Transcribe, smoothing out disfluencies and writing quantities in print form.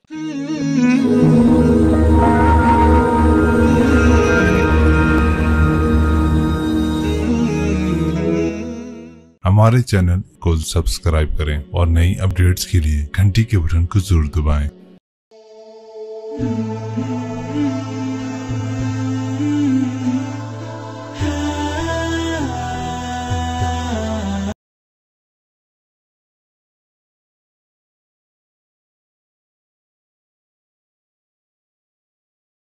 हमारे चैनल को सब्सक्राइब करें और नई अपडेट्स के लिए घंटी के बटन को जरूर दबाएं।